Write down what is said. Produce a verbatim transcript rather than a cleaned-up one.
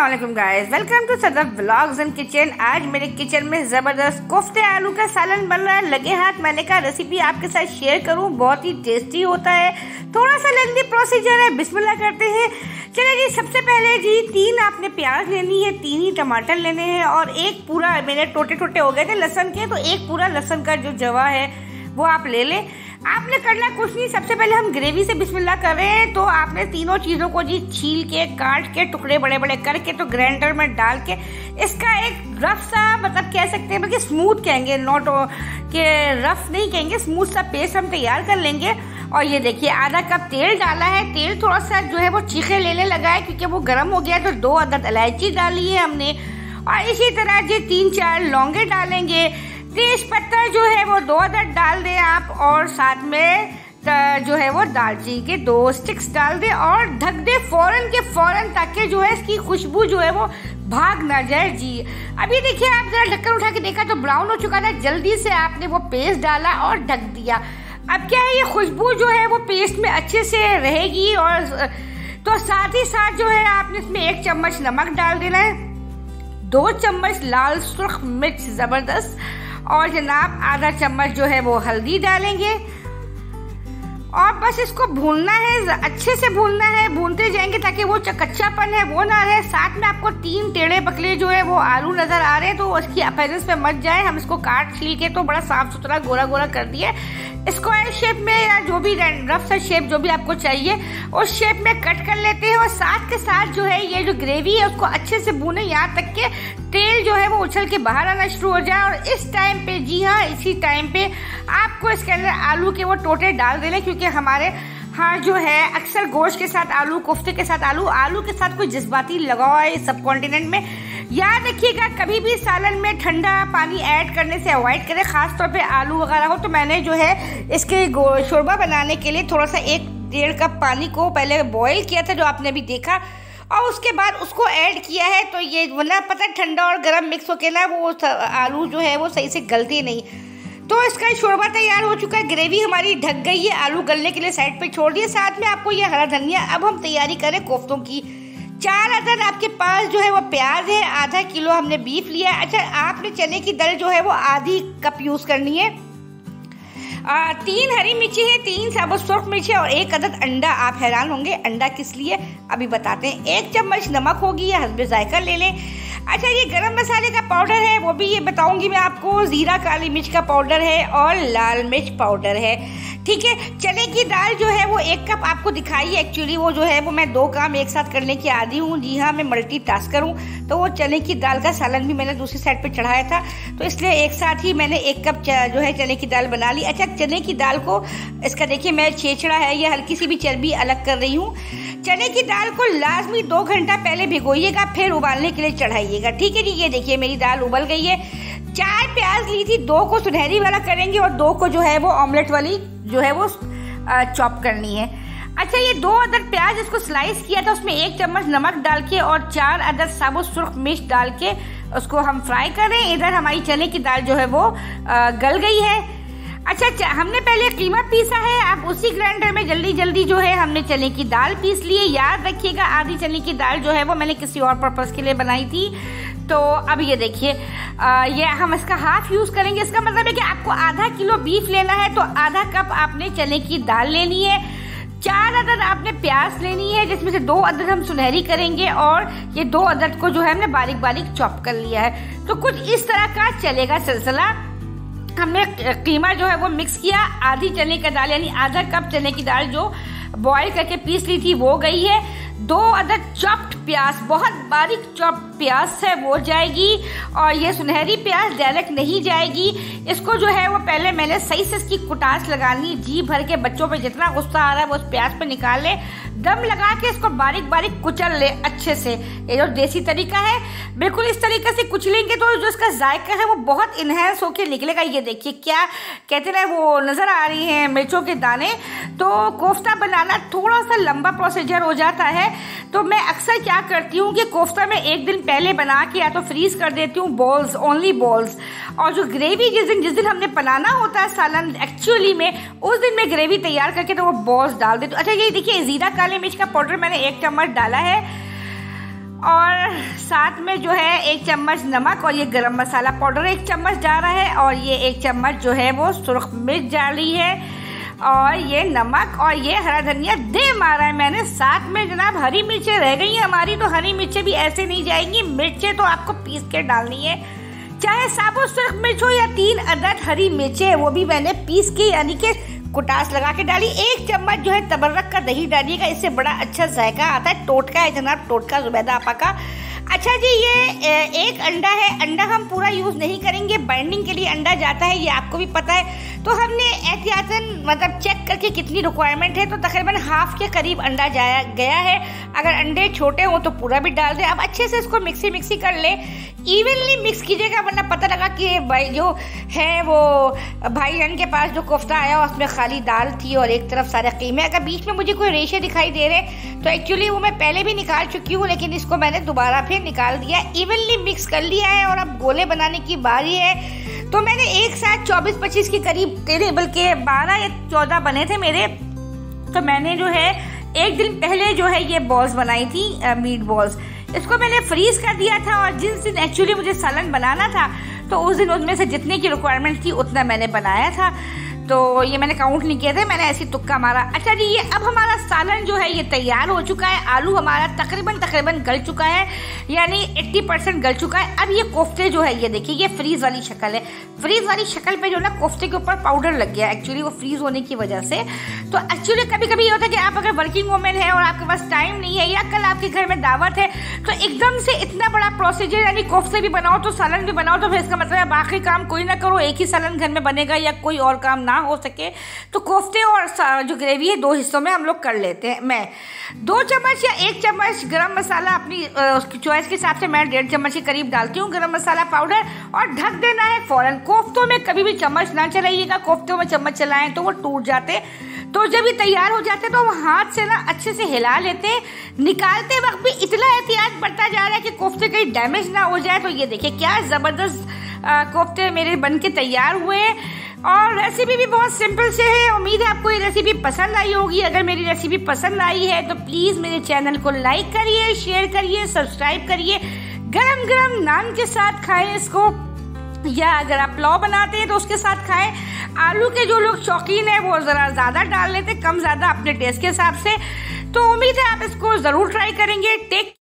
अस्सलाम guys, welcome to Sadaf vlogs and kitchen. आज मेरे किचन में ज़बरदस्त कोफ्ते आलू का सालन बन रहा है। लगे हाथ मैंने कहा रेसिपी आपके साथ शेयर करूं, बहुत ही टेस्टी होता है। थोड़ा सा लेंथी प्रोसीजर है, बिस्मिल्लाह करते हैं। चलिए जी, सबसे पहले जी तीन आपने प्याज लेनी है, तीन ही टमाटर लेने हैं और एक पूरा, मेरे टोटे टोटे हो गए थे लहसुन के, तो एक पूरा लहसुन का जो जवा है वो आप ले लें। आपने करना कुछ नहीं, सबसे पहले हम ग्रेवी से बिस्मिल्लाह कर रहे हैं। तो आपने तीनों चीज़ों को जी छील के, काट के, टुकड़े बड़े बड़े करके तो ग्राइंडर में डाल के इसका एक रफ सा, मतलब कह सकते हैं बल्कि स्मूथ कहेंगे, नॉट के रफ नहीं कहेंगे, स्मूथ सा पेस्ट हम तैयार कर लेंगे। और ये देखिए आधा कप तेल डाला है। तेल थोड़ा सा जो है वो चीखे लेने लगा है क्योंकि वो गर्म हो गया। तो दो अदद इलायची डाली है हमने और इसी तरह जी तीन चार लौंगे डालेंगे। तेज पत्ता जो है वो दो अदद डाल दें आप, और साथ में जो है वो दालचीनी के दो स्टिक्स डाल दें और ढक दे फौरन के फौरन, ताकि जो है इसकी खुशबू जो है वो भाग ना जाए जी। अभी देखिए आप जरा ढक्कन उठा के देखा तो ब्राउन हो चुका था। जल्दी से आपने वो पेस्ट डाला और ढक दिया। अब क्या है, ये खुशबू जो है वो पेस्ट में अच्छे से रहेगी। और तो साथ ही साथ जो है आपने इसमें एक चम्मच नमक डाल देना है, दो चम्मच लाल सुर्ख मिर्च ज़बरदस्त, और जनाब आधा चम्मच जो है वो हल्दी डालेंगे। और बस इसको भूनना है, अच्छे से भूनना है, भूनते जाएंगे ताकि वो कच्चापन है वो ना रहे। साथ में आपको तीन टेढ़े पकले जो है वो आलू नजर आ रहे हैं, तो उसकी अपीयरेंस पे मत जाए। हम इसको काट छील के तो बड़ा साफ सुथरा गोरा गोरा कर दिया। स्क्वायर शेप में या जो भी रफ सा शेप जो भी आपको चाहिए उस शेप में कट कर लेते हैं। और साथ के साथ जो है ये जो ग्रेवी है उसको अच्छे से भूने, यहाँ तक के तेल जो है वो उछल के बाहर आना शुरू हो जाए। और इस टाइम पे, जी हाँ इसी टाइम पे आपको इसके अंदर आलू के वो टोटे डाल देने, क्योंकि हमारे हाँ जो है अक्सर गोश्त के साथ आलू, कोफ्ते के साथ आलू, आलू के साथ कोई जज्बाती लगाव है सब कॉन्टिनेंट में। याद रखिएगा कभी भी सालन में ठंडा पानी ऐड करने से अवॉइड करें, खास तौर पे आलू वगैरह हो। तो मैंने जो है इसके शोरबा बनाने के लिए थोड़ा सा एक डेढ़ कप पानी को पहले बॉईल किया था, जो आपने अभी देखा, और उसके बाद उसको ऐड किया है। तो ये वरना पता ठंडा और गर्म मिक्स होके ना वो आलू जो है वो सही से गलते नहीं। तो इसका शोरबा तैयार हो चुका है, ग्रेवी हमारी ढक गई है, आलू गलने के लिए साइड पे छोड़ दिए। साथ में आपको ये हरा धनिया। अब हम तैयारी करें कोफ्तों की। चार अदद आपके पास जो है वो प्याज है, आधा किलो हमने बीफ लिया है। अच्छा, आपने चने की दाल जो है वो आधी कप यूज़ करनी है। आ, तीन हरी मिर्ची है, तीन साबुत सुर्ख मिर्च है और एक अदद अंडा। आप हैरान होंगे अंडा किस लिए, अभी बताते हैं। एक चम्मच नमक होगी या हस्बे जायका ले लें। अच्छा, ये गरम मसाले का पाउडर है, वो भी ये बताऊंगी मैं आपको। जीरा काली मिर्च का पाउडर है और लाल मिर्च पाउडर है, ठीक है। चने की दाल जो है वो एक कप आपको दिखाई है। एक्चुअली वो जो है वो मैं दो काम एक साथ करने की आदी हूँ। जी हाँ, मैं मल्टी टास्कर हूँ। तो वो चने की दाल का सालन भी मैंने दूसरी साइड पे चढ़ाया था, तो इसलिए एक साथ ही मैंने एक कप जो है चने की दाल बना ली। अच्छा, चने की दाल को इसका देखिए मैं छेछड़ा है, ये हल्की सी भी चर्बी अलग कर रही हूँ। चने की दाल को लाजमी दो घंटा पहले भिगोइएगा, फिर उबालने के लिए चढ़ाइएगा, ठीक है जी। ये देखिए मेरी दाल उबल गई है। चार प्याज ली थी, दो को सुनहरी वाला करेंगे और दो को जो है वो ऑमलेट वाली जो है वो चॉप करनी है। अच्छा, ये दो अदद प्याज इसको स्लाइस किया था, उसमें एक चम्मच नमक डाल के और चार अदद साबुत सुर्ख मिर्च डाल के उसको हम फ्राई करें। इधर हमारी चने की दाल जो है वो आ, गल गई है। अच्छा, हमने पहले कीमा पीसा है, आप उसी ग्राइंडर में जल्दी जल्दी जो है हमने चने की दाल पीस ली है। याद रखिएगा आधी चने की दाल जो है वो मैंने किसी और पर्पस के लिए बनाई थी। तो अब ये देखिए ये हम इसका हाफ यूज करेंगे। इसका मतलब है कि आपको आधा किलो बीफ लेना है तो आधा कप आपने चने की दाल लेनी है। चार अदद आपने प्याज लेनी है, जिसमें से दो अदद हम सुनहरी करेंगे और ये दो अदद को जो है हमने बारीक बारीक चॉप कर लिया है। तो कुछ इस तरह का चलेगा सिलसिला। हमने कीमा जो है वो मिक्स किया, आधी चने की दाल यानी आधा कप चने की दाल जो बॉईल करके पीस ली थी वो गई है। दो अदद चॉप्ड प्याज, बहुत बारीक चॉप प्याज है वो जाएगी, और ये सुनहरी प्याज डायरेक्ट नहीं जाएगी। इसको जो है वो पहले मैंने सही से इसकी कुटास लगानी, जी भर के बच्चों पे जितना गुस्सा आ रहा है वो उस प्याज पे निकाल ले, दम लगा के इसको बारीक बारीक कुचल ले अच्छे से। ये जो देसी तरीका है, बिल्कुल इस तरीके से कुचलेंगे तो जो इसका जायका है वो बहुत इनहेंस होके निकलेगा। ये देखिए क्या कहते हैं वो नजर आ रही हैं मिर्चों के दाने। तो कोफ्ता बनाना थोड़ा सा लंबा प्रोसीजर हो जाता है, तो मैं अक्सर क्या करती हूँ कि कोफ्ता मैं एक दिन पहले बना के या तो फ्रीज कर देती हूँ, बॉल्स, ओनली बॉल्स। और जो ग्रेवी जिस दिन जिस दिन हमने बनाना होता है सालन एक्चुअली में, उस दिन मैं ग्रेवी तैयार करके तो वो बॉल्स डाल देती हूँ। अच्छा, ये देखिए जीरा काली मिर्च का पाउडर मैंने एक चम्मच डाला है और साथ में जो है एक चम्मच नमक और ये गरम मसाला पाउडर एक चम्मच डाला है और ये एक चम्मच जो है वो सुर्ख मिर्च डाली है और ये नमक और ये हरा धनिया दे मारा है मैंने। साथ में जनाब हरी मिर्चें रह गई हैं हमारी, तो हरी मिर्चें भी ऐसे नहीं जाएंगी, मिर्चें तो आपको पीस के डालनी है, चाहे साबुत सुर्ख मिर्च हो या तीन अदद हरी मिर्चें, वो भी मैंने पीस के यानी कि कुटास लगा के डाली। एक चम्मच जो है तबर्रक का दही डालिएगा, इससे बड़ा अच्छा जायका आता है। टोटका है जनाब, टोटका जुबैदा आपा का। अच्छा जी, ये एक अंडा है, अंडा हम पूरा यूज़ नहीं करेंगे, बाइंडिंग के लिए अंडा जाता है, ये आपको भी पता है। तो हमने एहतियातन मतलब चेक करके कितनी रिक्वायरमेंट है तो तकरीबन हाफ के करीब अंडा जाया गया है। अगर अंडे छोटे हो तो पूरा भी डाल दें। अब अच्छे से इसको मिक्सी मिक्सी कर ले, इवनली मिक्स कीजिएगा, वरना पता लगा कि भाई जो है वो भाईजान के पास जो कोफ्ता आया उसमें खाली दाल थी और एक तरफ सारे कीमे। अगर बीच में मुझे कोई रेशे दिखाई दे रहे तो एक्चुअली वो मैं पहले भी निकाल चुकी हूँ, लेकिन इसको मैंने दोबारा फिर निकाल दिया। इवनली मिक्स कर लिया है और अब गोले बनाने की बारी है। तो मैंने एक साथ चौबीस पच्चीस के करीब तेरे बल्कि बारह या चौदह बने थे मेरे। तो मैंने जो है एक दिन पहले जो है ये बॉल्स बनाई थी, मीट बॉल्स, इसको मैंने फ्रीज कर दिया था और जिस दिन एक्चुअली मुझे सालन बनाना था तो उस दिन उसमें से जितने की रिक्वायरमेंट थी उतना मैंने बनाया था। तो ये मैंने काउंट नहीं किया था, मैंने ऐसी तुक्का मारा। अच्छा जी, ये अब हमारा सालन जो है ये तैयार हो चुका है। आलू हमारा तकरीबन तकरीबन गल चुका है, यानी अस्सी परसेंट गल चुका है। अब ये कोफ्ते जो है ये देखिए, ये फ्रीज वाली शक्ल है। फ्रीज वाली शक्ल पे जो ना कोफ्ते के ऊपर पाउडर लग गया एक्चुअली वो फ्रीज होने की वजह से। तो एक्चुअली कभी कभी ये होता है कि आप अगर वर्किंग वूमेन है और आपके पास टाइम नहीं है या कल आपके घर में दावत है तो एकदम से इतना बड़ा प्रोसीजर यानी कोफ्ते भी बनाओ तो सालन भी बनाओ, तो फिर इसका मतलब है बाकी काम कोई ना करो, एक ही सालन घर में बनेगा या कोई और काम ना हो सके तो कोफ्ते और जो ग्रेवी है दो हिस्सों में हम लोग कर लेते हैं। मैं दो चम्मच या एक चम्मच गरम मसाला अपनी उसकी चॉइस के हिसाब से मैं डेढ़ चम्मच के करीब डालती हूँ गरम मसाला पाउडर, और ढक देना है फौरन। कोफ्तों में कभी भी चम्मच ना चलाइएगा, कोफ्तों में चम्मच चलाएं तो वो टूट जाते। तो जब ये तैयार हो जाते तो हम हाथ से ना अच्छे से हिला लेते हैं। निकालते वक्त भी इतना एहतियात बढ़ता जा रहा है कि कोफ्ते कहीं डैमेज ना हो जाए। तो ये देखिए क्या ज़बरदस्त कोफ्ते मेरे बन के तैयार हुए हैं और रेसिपी भी बहुत सिंपल से है। उम्मीद है आपको ये रेसिपी पसंद आई होगी। अगर मेरी रेसिपी पसंद आई है तो प्लीज़ मेरे चैनल को लाइक करिए, शेयर करिए, सब्सक्राइब करिए। गरम गरम नान के साथ खाएं इसको, या अगर आप पुलाव बनाते हैं तो उसके साथ खाएं। आलू के जो लोग शौकीन है वो ज़रा ज़्यादा डाल लेते, कम ज़्यादा अपने टेस्ट के हिसाब से। तो उम्मीद है आप इसको ज़रूर ट्राई करेंगे। टेक